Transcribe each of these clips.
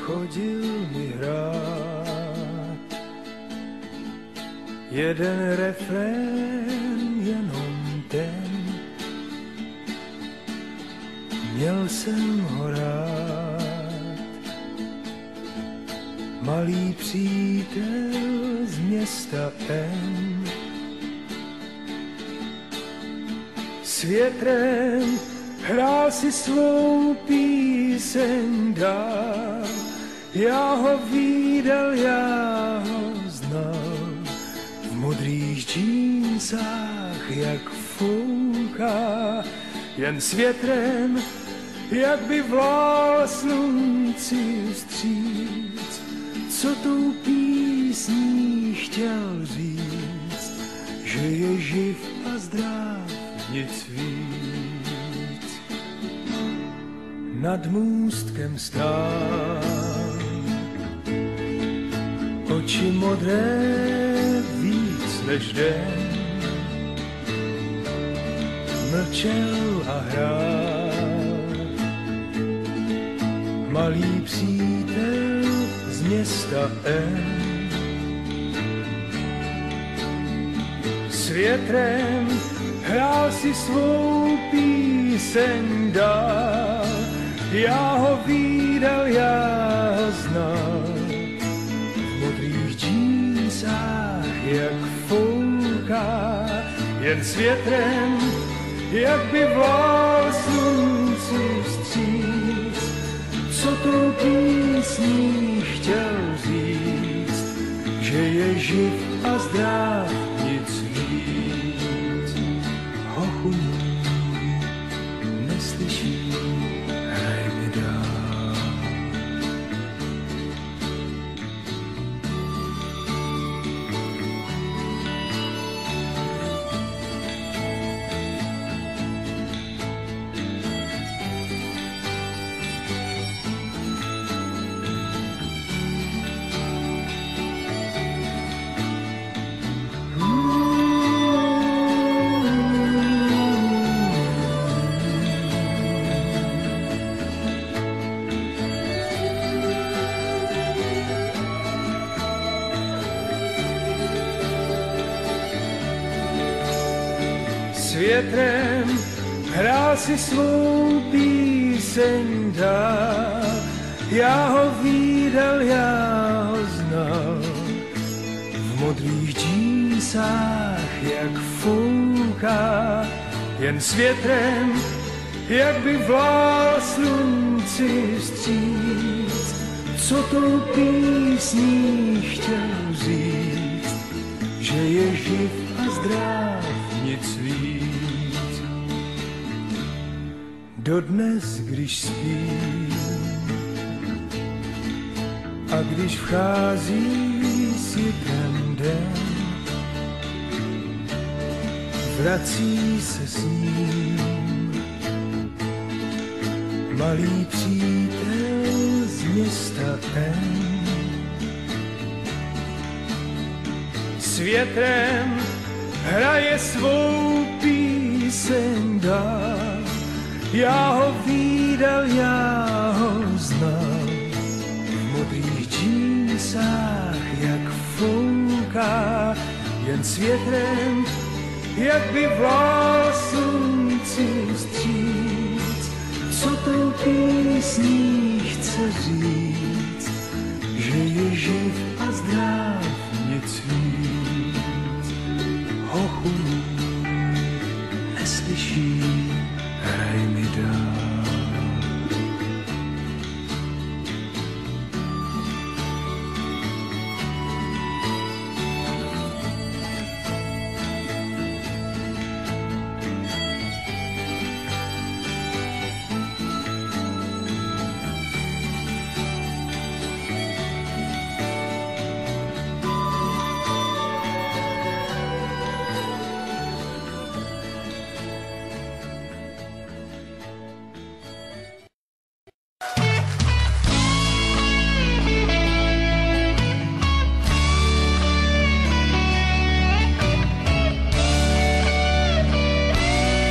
chodil mi hrát jeden refrén, jenom ten. Měl jsem ho rád, malý přítel z města N. S větrem hrál si svou píseň dál, já ho vídal, já ho znal, v modrých džínsách jak fouká, jen s větrem, jak by vlál slunci vstříc, co tou písní chtěl říct, že je živ a zdrav, nic víc. Nad můstkem stál, oči modré víc než den, mlčel a hrál, malý přítel z města N. S větrem hrál si svou píseň dál, já ho vídal, já ho znal, v modrých džínsách jak fouká, jen s větrem, jak by vlál slunci vstříc, co tou písní chtěl říct, že je živ a zdrav, nic víc. Hochu můj, neslyší, hraj mi dál. Větrem hrál si svou píseň dál, já ho vídal, já ho znal, v modrých džínsách jak fouká, jen s větrem, jak by vlál slunci vstříc, co tou písní chtěl říct, že je živ a zdrav, nic víc. Dodnes, když spím a když vchází světem den, vrací se s ním malý přítel z města N. S větrem hraje svou píseň dál, já ho vídal, já ho znal, v modrých džínsách jak fouká, jen s větrem, jak by vlál slunci vstříc, co tou písní chce říct, že je živ a zdrav, nic víc. Hochu neslyší, hraj mi dál.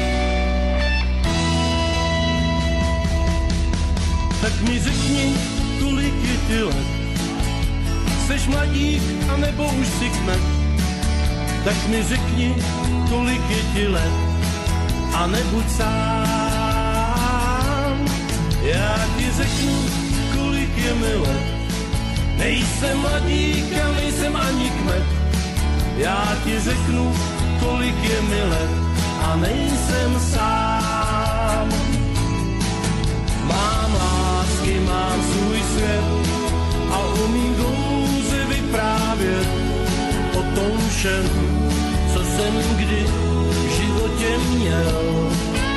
Tak mi řekni, kolik je ti let. Seš mladík, anebo už si kmet, tak mi řekni, kolik je ti let. A nebuď sám, já ti řeknu, kolik je mi let. Nejsem mladík a nejsem ani kmet, já ti řeknu, kolik je mi let. A nejsem sám. Mám lásky, mám svůj svět a umím dlouze vyprávět o tom všem, co jsem kdy v životě měl.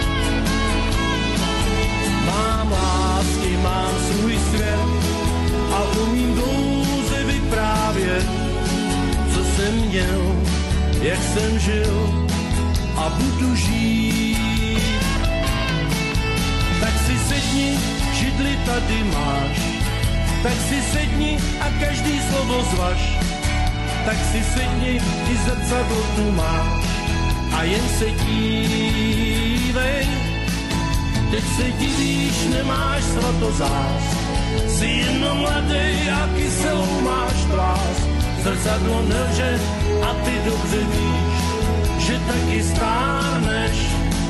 Mám lásky, mám svůj svět a umím dlouze vyprávět, co jsem měl, jak jsem žil a budu žít. Tak si sedni, židli tady máš, tak si sedni a každý slovo zvaž. Tak si sedni, i zrcadlo tu máš a jen se dívej. Teď se divíš, nemáš svatozás, jsi jenom mladej a kyselou máš tvás. Zrcadlo nelže a ty dobře víš, že taky stárneš.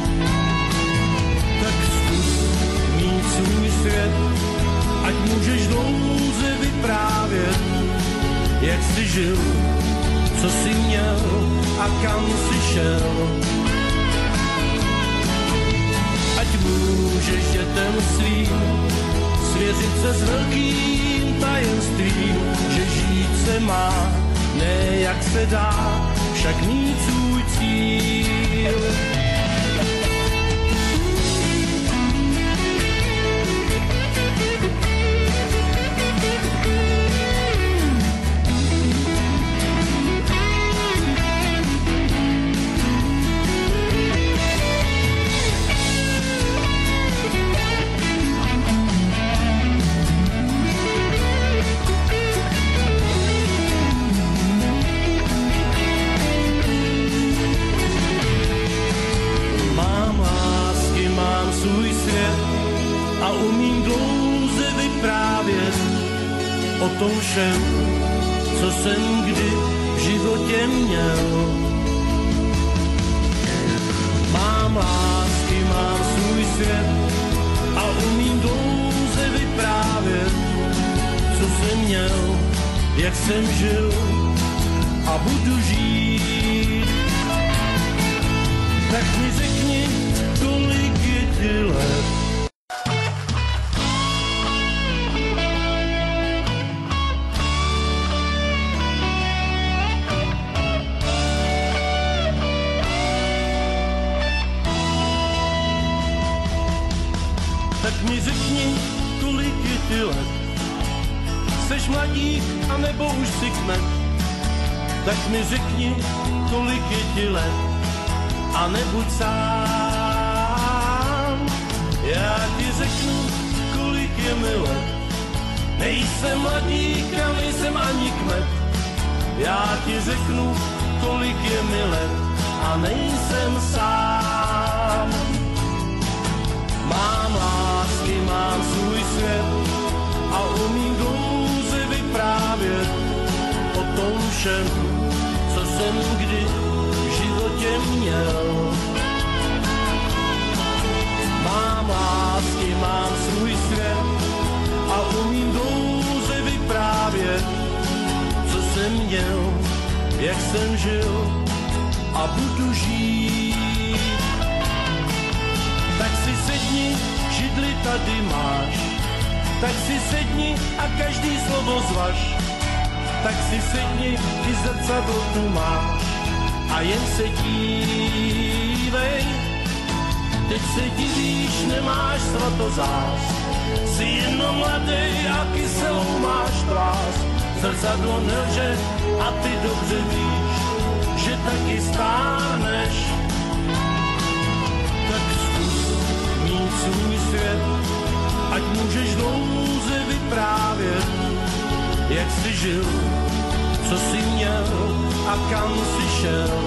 Tak zkus mít svůj svět, ať můžeš dlouze vyprávět, jak jsi žil, co jsi měl a kam jsi šel. Ať můžeš dětem svým svěřit se s velkým tajemstvím, že žít se má, ne jak se dá, však mít svůj cíl. A umím dlouze vyprávět o tom všem, co jsem kdy v životě měl. Mám lásky, mám svůj svět a umím dlouze vyprávět, co jsem měl, jak jsem žil a budu žít. Tak mi řekni, kolik je ti let. Tak mi řekni, kolik je ti let. Seš mladík, anebo už si kmet. Tak mi řekni, kolik je ti let. A nebuď sám. Já ti řeknu, kolik je mi let. Nejsem mladík a nejsem ani kmet. Já ti řeknu, kolik je mi let. A nejsem sám. Mám lásky, mám svůj svět a umím dlouze vyprávět o tom všem, co jsem kdy v životě měl. Mám lásky, mám svůj svět a umím dlouze vyprávět, co jsem měl, jak jsem žil a budu žít. Tak si sedni, židli tady máš, tak si sedni a každý slovo zvaž. Tak si sedni, i zrcadlo tu máš a jen se dívej. Teď se divíš, nemáš svatozás, jsi jenom mladej a kyselou máš tvás. Zrcadlo nelže a ty dobře víš, že taky stárneš. Tak zkus mít svůj svět, ať můžeš dlouze vyprávět, jak jsi žil, co jsi měl a kam jsi šel.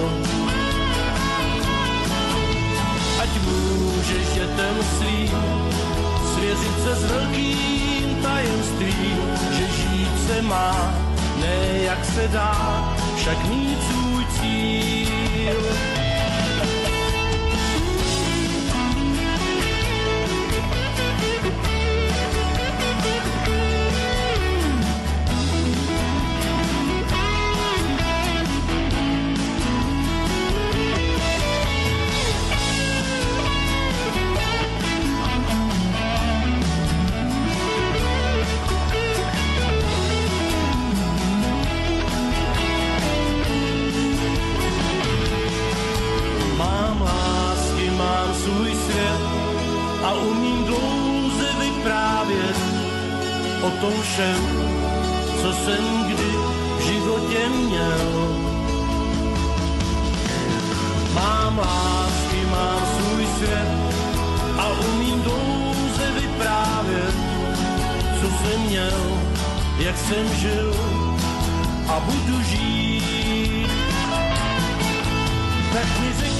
Ať můžeš dětem svým svěřit se s velkým tajemstvím, tajemství, že žít se má, ne jak se dá, však mít svůj cíl. A umím dlouze vyprávět o tom všem, co jsem kdy v životě měl. Mám lásky, mám svůj svět a umím dlouze vyprávět, co jsem měl, jak jsem žil a budu žít. Tak mi